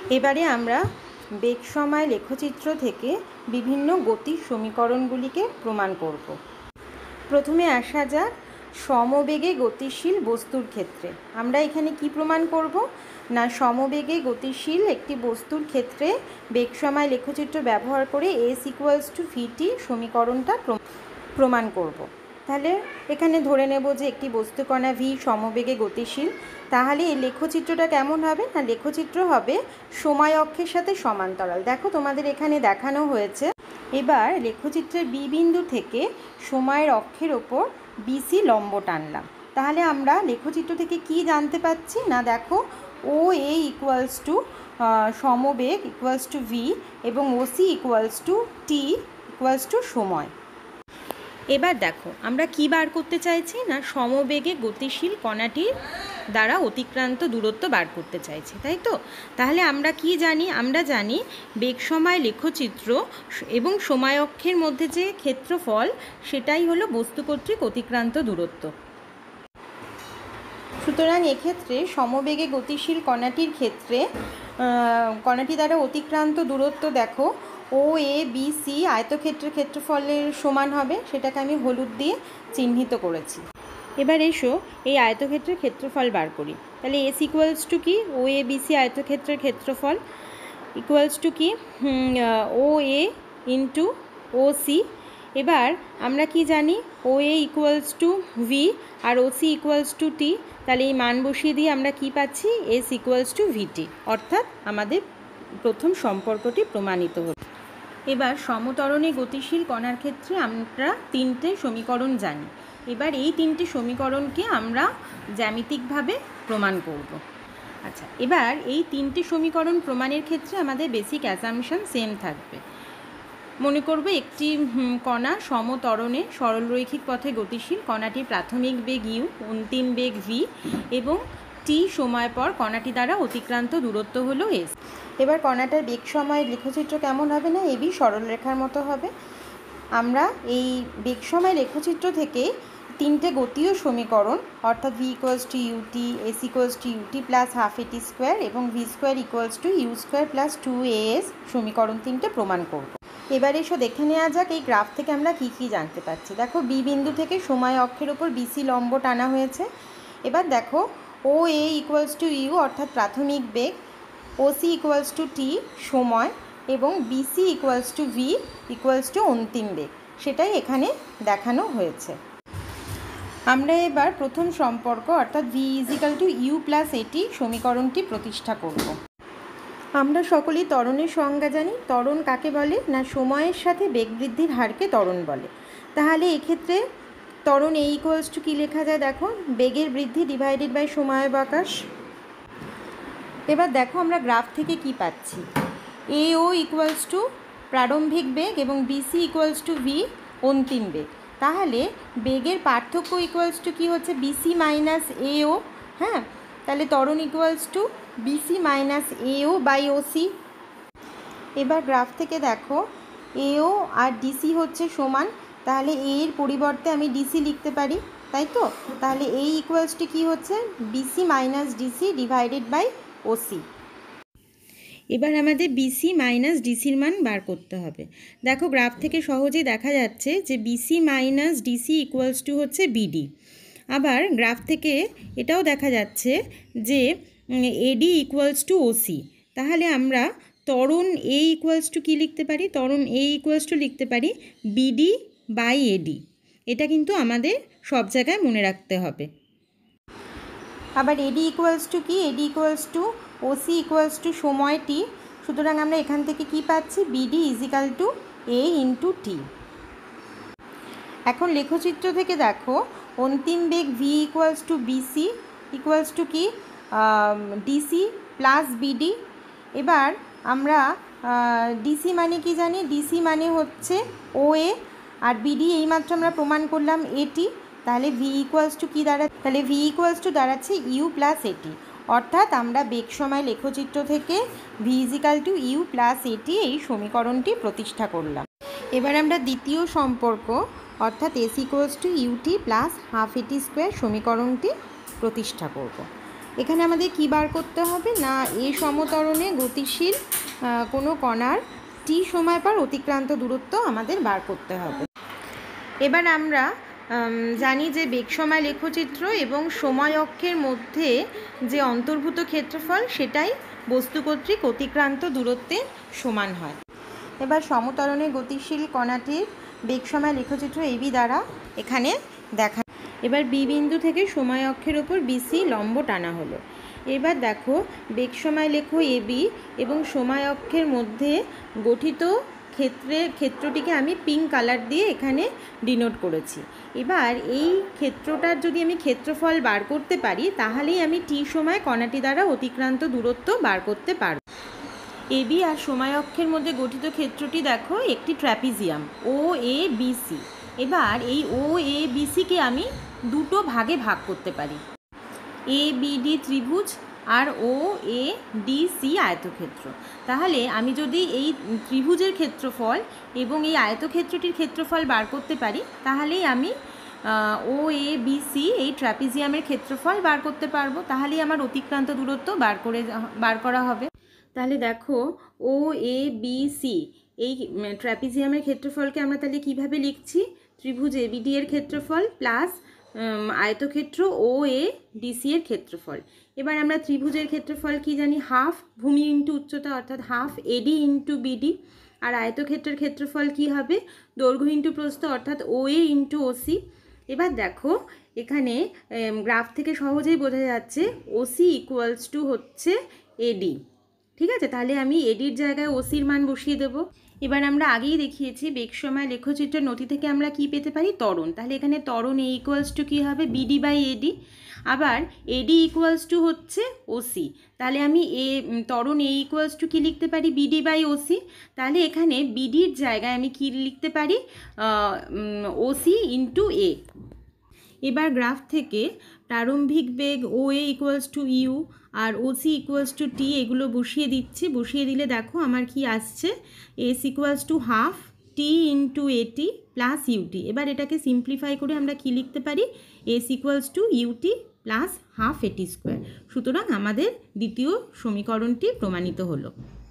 এবারে আমরা বেগ সময় লেখচিত্র থেকে বিভিন্ন গতির সমীকরণগুলিকে প্রমাণ করব। প্রথমে আসা যাক সমবেগে গতিশীল বস্তুর ক্ষেত্রে। আমরা এখানে কি প্রমাণ করব না, সমবেগে গতিশীল একটি বস্তুর ক্ষেত্রে বেগ সময় লেখচিত্র ব্যবহার করে S=vt সমীকরণটা প্রমাণ করব। তাহলে এখানে ধরে নেব যে একটি বস্তুকণা v সমবেগে গতিশীল। তাহলে এই লেখচিত্রটা কেমন হবে না, লেখচিত্র হবে সময় অক্ষের সাথে সমান্তরাল। দেখো তোমাদের এখানে দেখানো হয়েছে। এবার লেখচিত্রের বি বিন্দু থেকে সময়ের অক্ষের ওপর বিসি লম্ব টানলাম। তাহলে আমরা লেখচিত্র থেকে কি জানতে পাচ্ছি না, দেখো ও এ ইকুয়ালস টু সমবেগ ইকুয়ালস টু ভি এবং OC equals to T equals to সময়। এবার দেখো আমরা কি বার করতে চাইছি না, সমবেগে গতিশীল কণাটির দ্বারা অতিক্রান্ত দূরত্ব বার করতে চাইছি, তাই তো? তাহলে আমরা কি জানি, আমরা জানি বেগ সময় লেখচিত্র এবং সময় অক্ষের মধ্যে যে ক্ষেত্রফল সেটাই হলো বস্তু কর্তৃক অতিক্রান্ত দূরত্ব। সুতরাং এক্ষেত্রে সমবেগে গতিশীল কণাটির ক্ষেত্রে কণাটি দ্বারা অতিক্রান্ত দূরত্ব দেখো ও এ বি সি আয়তক্ষেত্রের ক্ষেত্রফলের সমান হবে, সেটাকে আমি হলুদ দিয়ে চিহ্নিত করেছি। এবার এসো এই আয়তক্ষেত্রের ক্ষেত্রফল বার করি। তাহলে এস ইকুয়ালস টু কি, ও এ বি সি আয়তক্ষেত্রের ক্ষেত্রফল ইকুয়ালস টু কি ও এ ইন্টু ও সি। এবার আমরা কি জানি, O A equals to V আর O C equals to T. তাহলে এই মান বসিয়ে দিয়ে আমরা কি পাচ্ছি, এস ইকুয়ালস টু ভিটি, অর্থাৎ আমাদের প্রথম সম্পর্কটি প্রমাণিত হল। এবার সমত্বরণে গতিশীল কণার ক্ষেত্রে আমরা তিনটে সমীকরণ জানি। এবার এই তিনটে সমীকরণকে আমরা জ্যামিতিকভাবে প্রমাণ করব। আচ্ছা, এবার এই তিনটে সমীকরণ প্রমাণের ক্ষেত্রে আমাদের বেসিক অ্যাসাম্পশন সেম থাকবে। মনে করব একটি কণা সমত্বরণে সরলরৈখিক পথে গতিশীল, কণাটির প্রাথমিক বেগ ইউ, অন্তিম বেগ ভি এবং টি সময় পর কণাটি দ্বারা অতিক্রান্ত দূরত্ব হলো এস। এবার কণাটার বেগ সময়ের লেখচিত্র কেমন হবে না, এবি সরলরেখার মতো হবে। আমরা এই বেগ সময় লেখচিত্র থেকে তিনটে গতীয় সমীকরণ অর্থাৎ V equals to UT, S equals to UT plus half AT square এবং V square equals to U square plus 2as সমীকরণ তিনটে প্রমাণ করব। এবার এসো দেখে নেওয়া যাক এই গ্রাফ থেকে আমরা কি কি জানতে পারছি। দেখো বি বিন্দু থেকে সময় অক্ষের ওপর বিসি লম্ব টানা হয়েছে। এবার দেখো O A equals to U অর্থাৎ প্রাথমিক বেগ, ওসি ইকুয়ালস টু টি সময় এবং BC equals to V equals to অন্তিম বেগ, সেটাই এখানে দেখানো হয়েছে। আমরা এবার প্রথম সম্পর্ক অর্থাৎ V equal to U plus AT সমীকরণটি প্রতিষ্ঠা করব। আমরা সকলেই ত্বরণের সংজ্ঞা জানি। ত্বরণ কাকে বলে না, সময়ের সাথে বেগ বৃদ্ধির হারকে ত্বরণ বলে। তাহলে এক্ষেত্রে ত্বরণ এ ইকুয়ালস টু কী লেখা যায়, দেখো বেগের বৃদ্ধি ডিভাইডেড বাই সময়াবকাশ। এবার দেখো আমরা গ্রাফ থেকে কি পাচ্ছি, এ ও ইকুয়ালস টু প্রারম্ভিক বেগ এবং বিসি ইকুয়ালস টু ভি অন্তিম বেগ। তাহলে বেগের পার্থক্য ইকুয়ালস টু কী হচ্ছে, বিসি মাইনাস এও। হ্যাঁ, তাহলে ত্বরণ equals to BC minus AO by OC. এবার গ্রাফ থেকে দেখো এও আর ডিসি হচ্ছে সমান, তাহলে এ এর পরিবর্তে আমি ডিসি লিখতে পারি, তাই তো? তাহলে এ ইকুয়ালস টু কী হচ্ছে, BC minus DC divided by OC. এবার আমাদের বিসি মাইনাস ডিসির মান বার করতে হবে। দেখো গ্রাফ থেকে সহজেই দেখা যাচ্ছে যে BC minus DC equals to হচ্ছে বিডি। আবার গ্রাফ থেকে এটাও দেখা যাচ্ছে যে এডি ইকুয়ালস টু ওসি। তাহলে আমরা ত্বরণ এ ইকুয়ালস টু কী লিখতে পারি, ত্বরণ এ ইকুয়ালস টু লিখতে পারি বিডি বাই এডি। এটা কিন্তু আমাদের সব জায়গায় মনে রাখতে হবে। আবার এডি ইকুয়ালস টু কি, AD equals to OC equals to সময় টি। সুতরাং আমরা এখান থেকে কি পাচ্ছি, BD equal to A into T. এখন লেখচিত্র থেকে দেখো অন্তিম বেগ V equals to BC equals to কি ডিসি প্লাস বিডি। এবার আমরা ডিসি মানে কি জানি, ডিসি মানে হচ্ছে ও এ আর বিডি এইমাত্র আমরা প্রমাণ করলাম এটি। তাহলে ভি ইকুয়ালস টু কী দাঁড়াচ্ছে, তাহলে ভি ইকুয়ালস টু দাঁড়াচ্ছে ইউ প্লাস এটি। অর্থাৎ আমরা বেগ সময় লেখচিত্র থেকে V equal to U plus AT এই সমীকরণটি প্রতিষ্ঠা করলাম। এবার আমরা দ্বিতীয় সম্পর্ক অর্থাৎ S equals to UT plus half AT square সমীকরণটি প্রতিষ্ঠা করব। এখানে আমাদের কী বার করতে হবে না, এ সমতরণে গতিশীল কোনো কণার টি সময় পর অতিক্রান্ত দূরত্ব আমাদের বার করতে হবে। এবার আমরা জানি যে বেগ সময় লেখচিত্র এবং সময় অক্ষের মধ্যে যে অন্তর্ভূত ক্ষেত্রফল সেটাই বস্তু কর্তৃক অতিক্রান্ত দূরত্বের সমান হয়। এবার সমতরণে গতিশীল কণাটির বেগ সময় লেখচিত্র এবি দ্বারা এখানে দেখা। এবার বি বিন্দু থেকে সময় অক্ষের ওপর বিসি লম্ব টানা হলো। এবার দেখো বেগ সময় লেখ এবি এবং সময় অক্ষের মধ্যে গঠিত ক্ষেত্রটিকে আমি পিঙ্ক কালার দিয়ে এখানে ডিনোট করেছি। এবার এই ক্ষেত্রটার যদি আমি ক্ষেত্রফল বার করতে পারি তাহলেই আমি টি সময় কণাটি দ্বারা অতিক্রান্ত দূরত্ব বার করতে পারব। এবি আর সময় অক্ষের মধ্যে গঠিত ক্ষেত্রটি দেখো একটি ট্র্যাপিজিয়াম ও এ বিসি। এবার এই ও এ বিসিকে আমি দুটো ভাগে ভাগ করতে পারি, এ বিডি ত্রিভুজ আর ও এ ডি সি আয়তক্ষেত্র। তাহলে আমি যদি এই ত্রিভুজের ক্ষেত্রফল এবং এই আয়তক্ষেত্রটির ক্ষেত্রফল বার করতে পারি তাহলেই আমি ও এ বি সি এই ট্র্যাপিজিয়ামের ক্ষেত্রফল বার করতে পারবো, তাহলেই আমার অতিক্রান্ত দূরত্ব বার করা হবে। তাহলে দেখো ও এ বি সি এই ট্র্যাপিজিয়ামের ক্ষেত্রফলকে আমরা তাহলে কীভাবে লিখছি, ত্রিভুজ এবিডি এর ক্ষেত্রফল প্লাস আয়তক্ষেত্র ও এ ডিসি এর ক্ষেত্রফল। এবার আমরা ত্রিভুজের ক্ষেত্রফল কি জানি, হাফ ভূমি ইন্টু উচ্চতা অর্থাৎ হাফ এডি ইন্টু বিডি। আর আয়তক্ষেত্রের ক্ষেত্রফল কি হবে, দৈর্ঘ্য ইন্টু প্রস্থ অর্থাৎ ও এ ইন্টু ওসি। এবার দেখো এখানে গ্রাফ থেকে সহজেই বোঝা যাচ্ছে ওসি ইকুয়ালস টু হচ্ছে এডি। ঠিক আছে, তাহলে আমি এডির জায়গায় ওসির মান বসিয়ে দেবো। এবার আমরা আগেই দেখিয়েছি বেগ সময় লেখচিত্রের নথি থেকে আমরা কি পেতে পারি, ত্বরণ। তাহলে এখানে ত্বরণ এ ইকুয়ালস টু কী হবে, বিডি বাই এডি। আবার এডি ইকুয়ালস টু হচ্ছে ওসি, তাহলে আমি ত্বরণ এ ইকুয়ালস টু কী লিখতে পারি, বিডি বাই ওসি। তাহলে এখানে বিডির জায়গায় আমি কী লিখতে পারি, ওসি ইন্টু এ। এবার গ্রাফ থেকে প্রারম্ভিক বেগ O A equals to U আর ওসি ইকুয়ালস টু টি এগুলো বসিয়ে দিচ্ছি। বসিয়ে দিলে দেখো আমার কি আসছে, S equals to half T into AT plus UT. এবার এটাকে সিম্পলিফাই করে আমরা কি লিখতে পারি, S equals to UT plus half AT square. সুতরাং আমাদের দ্বিতীয় সমীকরণটি প্রমাণিত হলো।